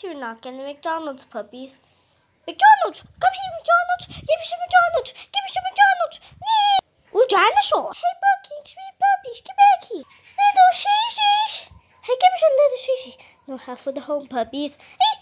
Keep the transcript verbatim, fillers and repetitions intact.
you're not getting McDonald's, puppies. McDonald's! Come here, McDonald's! Give me some McDonald's! Give me some McDonald's! Yeah! Ooh, dinosaur! Hey, Bucky, sweet puppies, get back here! Little Sheeshies! Hey, give me some little Sheeshies. No help for the home, puppies. Hey,